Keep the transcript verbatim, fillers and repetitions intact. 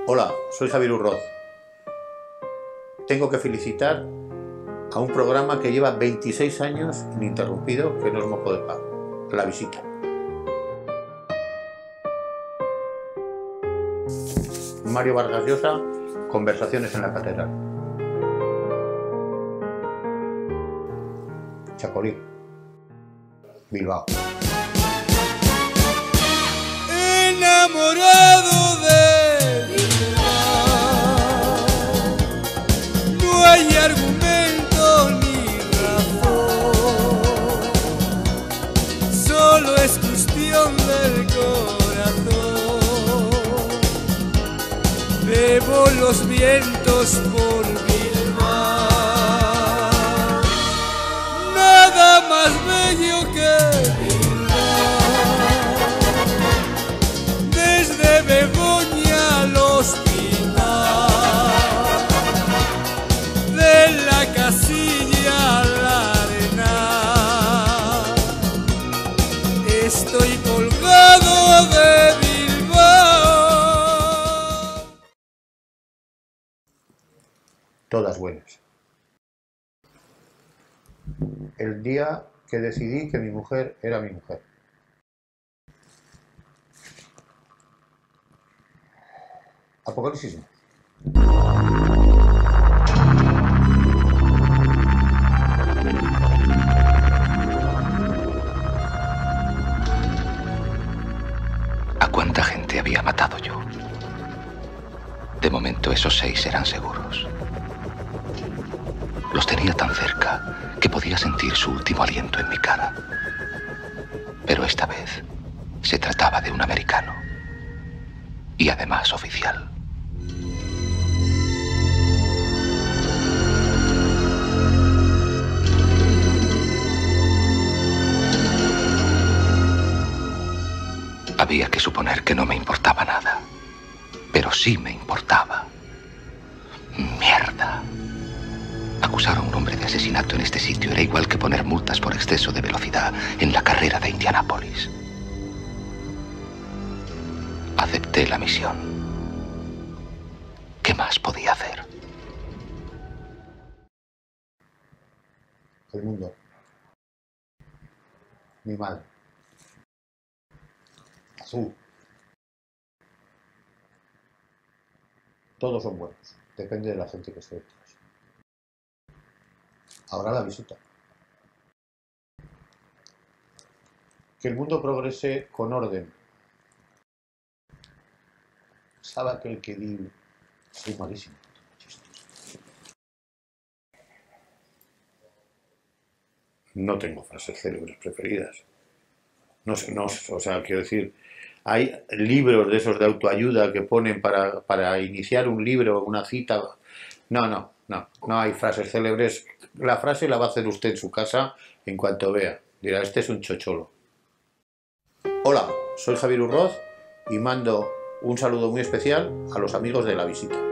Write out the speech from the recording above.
Hola, soy Javier Urroz. Tengo que felicitar a un programa que lleva veintiséis años ininterrumpido, que no es moco de pavo, La Visita. Mario Vargas Llosa, Conversaciones en la Catedral. Chacolí, Bilbao. Enamorado de Bilbao, no hay argumento ni razón, solo es cuestión del corazón. Bebo los vientos por Bilbao, nada más bello que Begoña al hospital, de la casilla a la arena, estoy colgado de Bilbao. Todas buenas. El día que decidí que mi mujer era mi mujer. Apocalipsis. ¿A cuánta gente había matado yo? De momento esos seis eran seguros. Los tenía tan cerca que podía sentir su último aliento en mi cara. Pero esta vez se trataba de un americano. Y además oficial. Había que suponer que no me importaba nada, pero sí me importaba. ¡Mierda! Acusar a un hombre de asesinato en este sitio era igual que poner multas por exceso de velocidad en la carrera de Indianápolis. Acepté la misión. ¿Qué más podía hacer? El mundo. Mi madre. Azul. Todos son buenos. Depende de la gente que esté detrás. Ahora La Visita. Que el mundo progrese con orden. ¿Sabe aquel que di? Soy malísimo. No tengo frases célebres preferidas. No sé, no, o sea, quiero decir, hay libros de esos de autoayuda que ponen para, para iniciar un libro, una cita. No, no, no, no hay frases célebres. La frase la va a hacer usted en su casa en cuanto vea. Dirá, este es un chocholo. Hola, soy Javier Urroz y mando un saludo muy especial a los amigos de La Visita.